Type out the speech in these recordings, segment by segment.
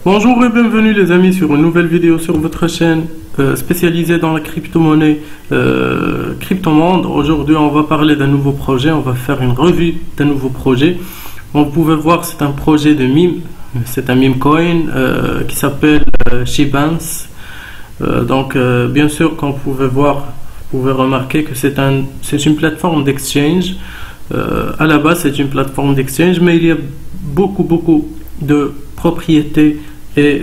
Bonjour et bienvenue les amis sur une nouvelle vidéo sur votre chaîne spécialisée dans la crypto-monnaie Cryptomonde. Aujourd'hui on va parler d'un nouveau projet, on va faire une revue d'un nouveau projet. Vous pouvez voir, c'est un projet de meme, c'est un meme coin qui s'appelle Shibans. Bien sûr, comme vous pouvez voir, vous pouvez remarquer que c'est une plateforme d'exchange. À la base c'est une plateforme d'exchange, mais il y a beaucoup de propriétés et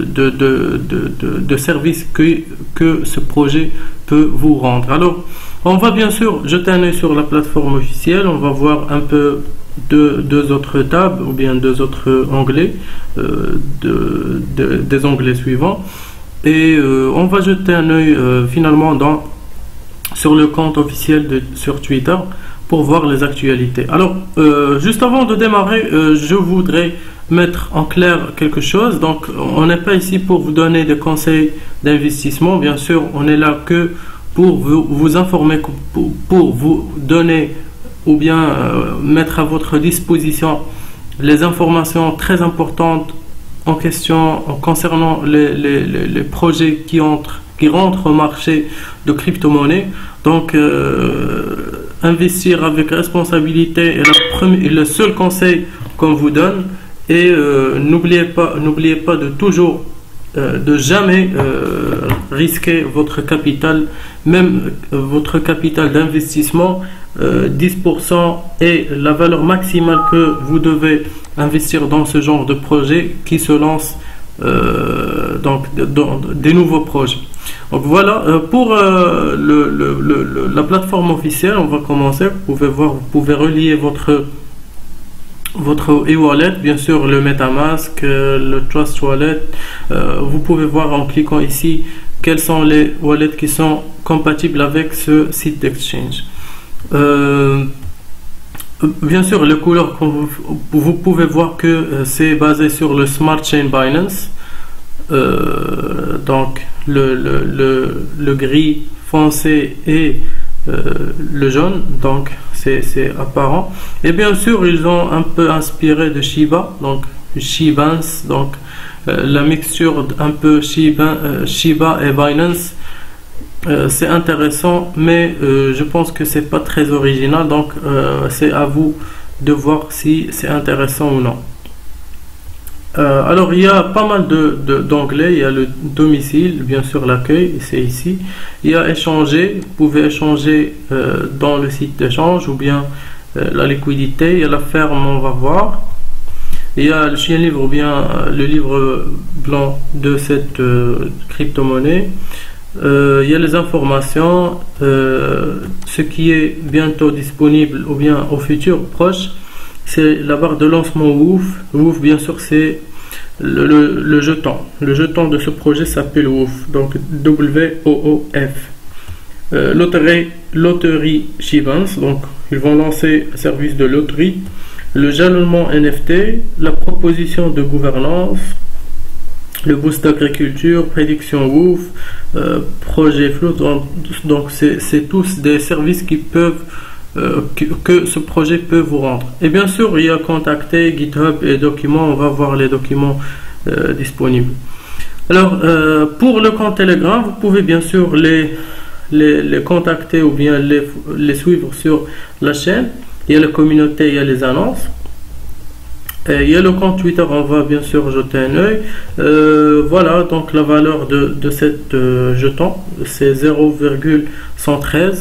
de services que ce projet peut vous rendre. Alors on va bien sûr jeter un œil sur la plateforme officielle, on va voir un peu deux autres tabs ou bien deux autres onglets, des onglets suivants, et on va jeter un œil finalement sur le compte officiel sur Twitter pour voir les actualités. Alors juste avant de démarrer, je voudrais mettre en clair quelque chose. Donc on n'est pas ici pour vous donner des conseils d'investissement, bien sûr on est là que pour vous informer, pour vous donner ou bien mettre à votre disposition les informations très importantes en question concernant les projets qui rentrent au marché de crypto-monnaie. Donc investir avec responsabilité est le seul conseil qu'on vous donne. Et n'oubliez pas de jamais risquer votre capital, même votre capital d'investissement. 10% est la valeur maximale que vous devez investir dans ce genre de projet qui se lance dans des nouveaux projets. Donc voilà, pour la plateforme officielle, on va commencer. Vous pouvez voir, vous pouvez relier votre e-wallet, bien sûr le MetaMask, le Trust Wallet. Vous pouvez voir en cliquant ici quels sont les wallets qui sont compatibles avec ce site d'exchange. Bien sûr les couleurs, vous pouvez voir que c'est basé sur le Smart Chain Binance. Donc le gris foncé et le jaune, donc c'est apparent. Et bien sûr ils ont un peu inspiré de Shiba, donc Shibans, donc la mixture un peu Shiba et Binance. C'est intéressant, mais je pense que c'est pas très original, donc c'est à vous de voir si c'est intéressant ou non. Alors il y a pas mal d'onglets. Il y a le domicile, bien sûr l'accueil, c'est ici. Il y a échanger, vous pouvez échanger dans le site d'échange, ou bien la liquidité. Il y a la ferme, on va voir. Il y a le chien livre ou bien le livre blanc de cette crypto-monnaie. Il y a les informations, ce qui est bientôt disponible ou bien au futur proche. C'est la barre de lancement WOOF. WOOF, bien sûr, c'est le jeton. Le jeton de ce projet s'appelle WOOF, donc WOOF. Loterie Shibans, donc ils vont lancer un service de loterie. Le jalonnement NFT, la proposition de gouvernance, le boost d'agriculture, prédiction WOOF, projet Flow. Donc c'est tous des services qui peuvent que ce projet peut vous rendre. Et bien sûr il y a contacter, GitHub et documents. On va voir les documents disponibles. Alors pour le compte Telegram, vous pouvez bien sûr les contacter ou bien les suivre sur la chaîne. Il y a la communauté, il y a les annonces. Et il y a le compte Twitter, on va bien sûr jeter un œil. Voilà, donc la valeur de cette jeton, c'est 0,113.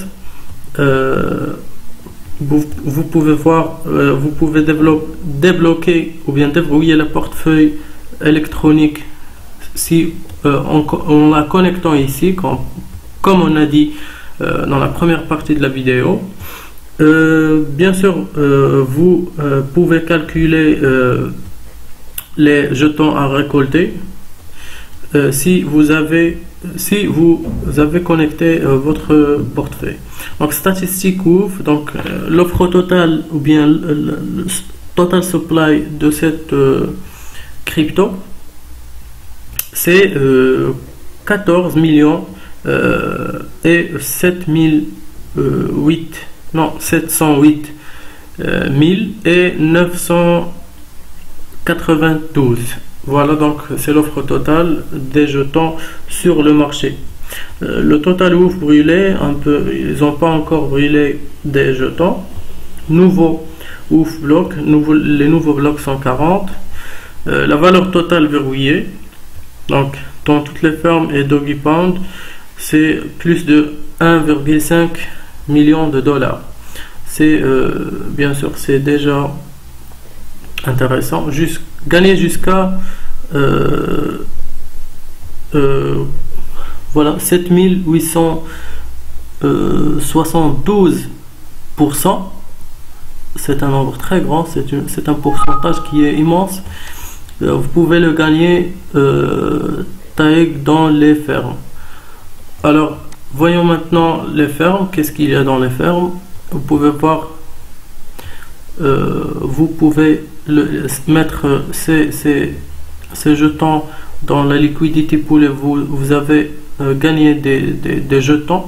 Vous pouvez voir, vous pouvez débloquer ou bien déverrouiller le portefeuille électronique si en la connectant ici, comme on a dit dans la première partie de la vidéo. Bien sûr vous pouvez calculer les jetons à récolter si vous avez connecté votre portefeuille. Donc statistique WOOF, donc l'offre totale ou bien le total supply de cette crypto, c'est 14 millions et 708 000 et 992. Voilà, donc c'est l'offre totale des jetons sur le marché. Le total ouf brûlé, ils n'ont pas encore brûlé des jetons. Nouveau ouf bloc, les nouveaux blocs sont 40. La valeur totale verrouillée, donc dans toutes les fermes et Doggy Pound, c'est plus de 1,5 million de dollars. C'est bien sûr, c'est déjà intéressant. Gagner jusqu'à voilà, 7872%. C'est un nombre très grand, c'est un pourcentage qui est immense. Vous pouvez le gagner dans les fermes. Alors, voyons maintenant les fermes. Qu'est-ce qu'il y a dans les fermes? Vous pouvez voir, vous pouvez mettre ces jetons dans la liquidity pool et vous avez gagné des jetons.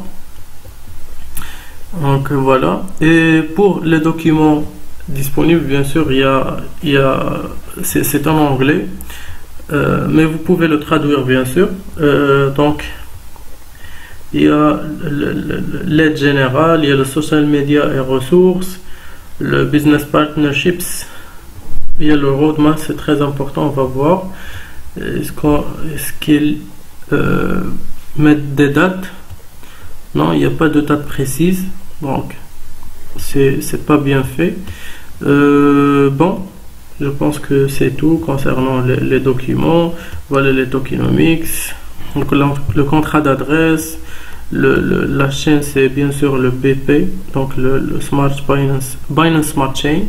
Donc voilà. Et pour les documents disponibles, bien sûr, c'est en anglais, mais vous pouvez le traduire, bien sûr. Donc il y a l'aide générale, il y a le social media et ressources, le business partnerships, il y a le roadmap, c'est très important, on va voir. Est-ce qu'ils mettent des dates? Non, il n'y a pas de date précise, donc c'est pas bien fait. Bon, je pense que c'est tout concernant les documents. Voilà les tokenomics, donc le contrat d'adresse, la chaîne c'est bien sûr le BP, donc le Smart Binance Smart Chain.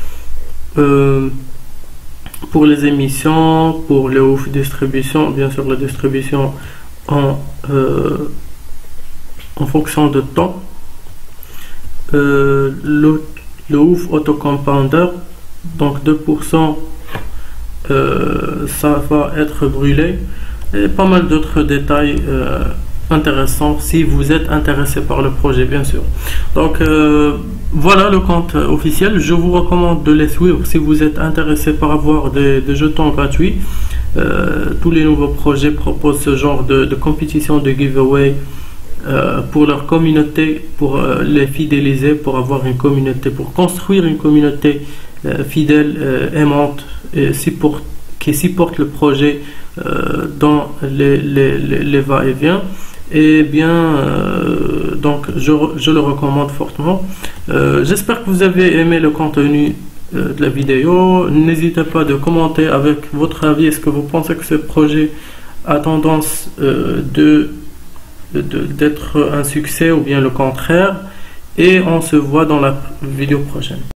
Pour les émissions, pour les ouf distribution, bien sûr la distribution en fonction de temps. Le ouf auto-compounder, donc 2%, ça va être brûlé, et pas mal d'autres détails intéressants si vous êtes intéressé par le projet, bien sûr. Donc voilà le compte officiel. Je vous recommande de les suivre si vous êtes intéressé par avoir des jetons gratuits. Tous les nouveaux projets proposent ce genre de compétition, de giveaway pour leur communauté, pour les fidéliser, pour avoir une communauté, pour construire une communauté fidèle, aimante et qui supporte le projet dans les va-et-vient. Et bien donc je le recommande fortement. J'espère que vous avez aimé le contenu de la vidéo. N'hésitez pas de commenter avec votre avis. Est-ce que vous pensez que ce projet a tendance d'être un succès ou bien le contraire? Et on se voit dans la vidéo prochaine.